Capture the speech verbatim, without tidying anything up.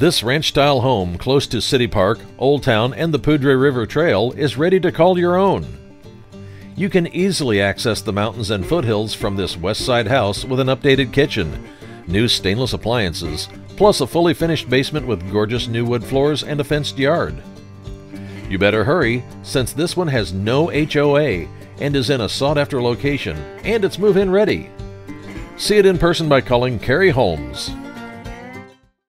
This ranch-style home close to City Park, Old Town, and the Poudre River Trail is ready to call your own. You can easily access the mountains and foothills from this west side house with an updated kitchen, new stainless appliances, plus a fully finished basement with gorgeous new wood floors and a fenced yard. You better hurry, since this one has no H O A and is in a sought-after location, and it's move-in ready. See it in person by calling Carrie Holmes.